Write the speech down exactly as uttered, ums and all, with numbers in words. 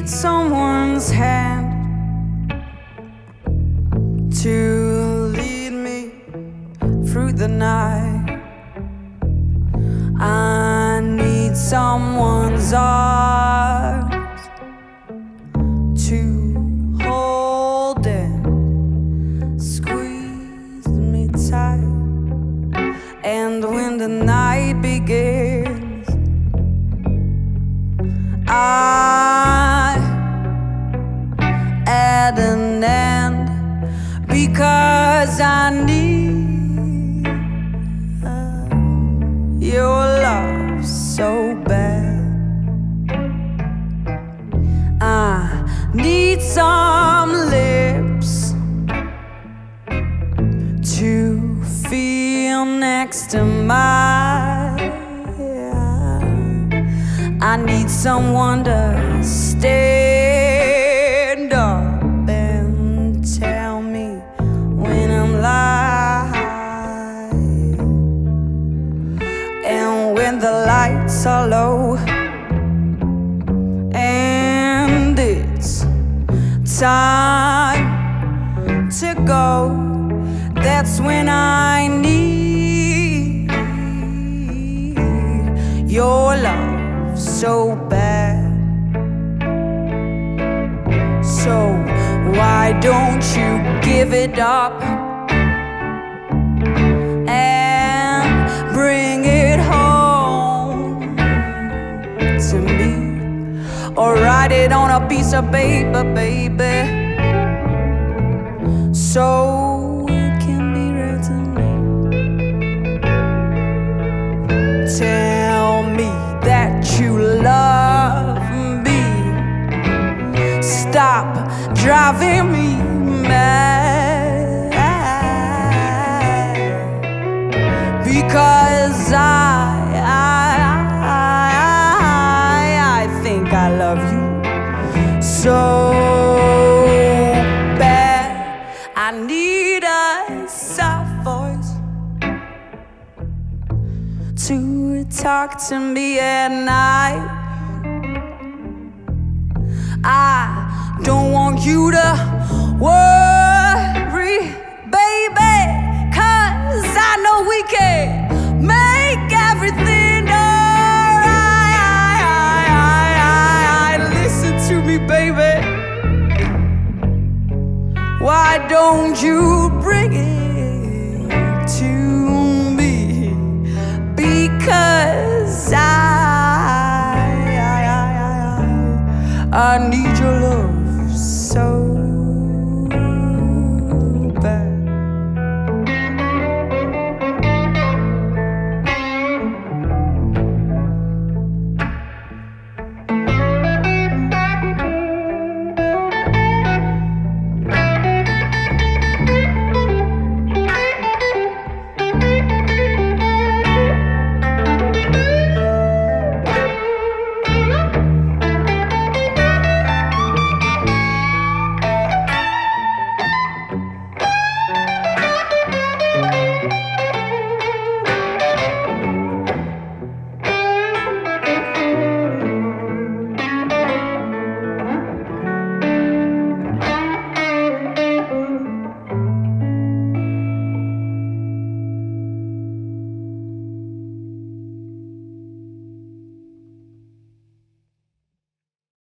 someone's hand to lead me through the night. I need someone's arms to hold and squeeze me tight. And when the night begins, I at an end, because I need uh, your love so bad. I need some lips to feel next to mine. I need someone to stand up and tell me when I'm lying. And when the lights are low and it's time to go, that's when I need your love so bad. So why don't you give it up and bring it home to me, or write it on a piece of paper, baby, so it can be read to me. Tell me that you love me. Stop driving me mad, because I, I, I, I think I love you so bad. I need a soft voice to talk to me at night. I don't want you to worry, baby, 'cause I know we can make everything alright. Listen to me, baby. Why don't you bring it